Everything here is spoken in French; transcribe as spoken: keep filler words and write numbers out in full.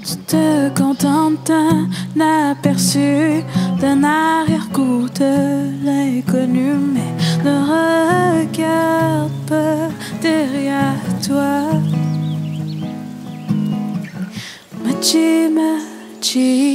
Tu te contentes d'un aperçu, d'un arrière-goût de l'inconnu, mais ne regarde pas derrière toi. Machi, machi.